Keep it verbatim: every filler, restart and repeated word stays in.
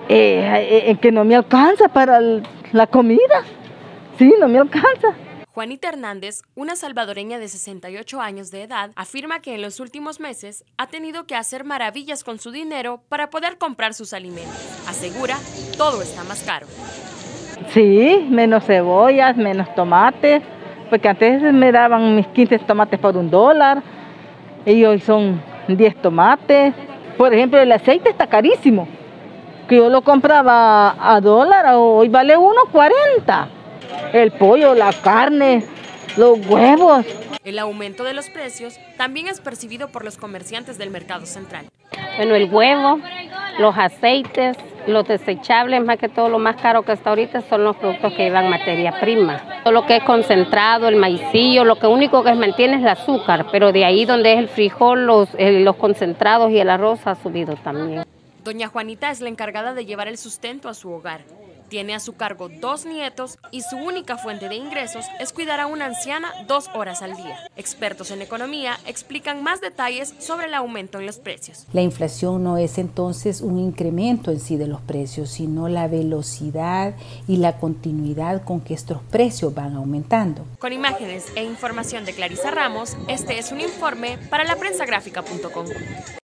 Eh, eh, que no me alcanza para la comida. Sí, no me alcanza. Juanita Hernández, una salvadoreña de sesenta y ocho años de edad, afirma que en los últimos meses ha tenido que hacer maravillas con su dinero para poder comprar sus alimentos. Asegura, todo está más caro. Sí, menos cebollas, menos tomates, porque antes me daban mis quince tomates por un dólar y hoy son diez tomates. Por ejemplo, el aceite está carísimo, que yo lo compraba a dólar, hoy vale uno cuarenta. El pollo, la carne, los huevos. El aumento de los precios también es percibido por los comerciantes del mercado central. Bueno, el huevo, los aceites, los desechables, más que todo lo más caro que está ahorita son los productos que llevan materia prima. Todo lo que es concentrado, el maicillo, lo que único que mantiene es el azúcar, pero de ahí donde es el frijol, los, el, los concentrados y el arroz ha subido también. Doña Juanita es la encargada de llevar el sustento a su hogar. Tiene a su cargo dos nietos y su única fuente de ingresos es cuidar a una anciana dos horas al día. Expertos en economía explican más detalles sobre el aumento en los precios. La inflación no es entonces un incremento en sí de los precios, sino la velocidad y la continuidad con que estos precios van aumentando. Con imágenes e información de Clarisa Ramos, este es un informe para la prensa gráfica punto com.